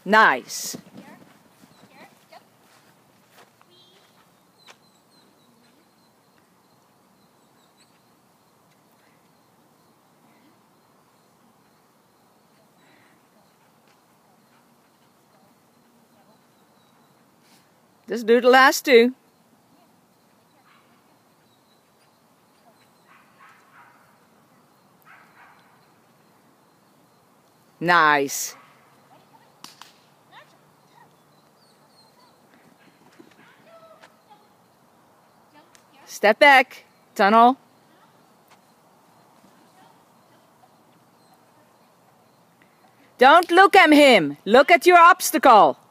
Nice. Just do the last two. Nice. Step back. Tunnel. Don't look at him. Look at your obstacle.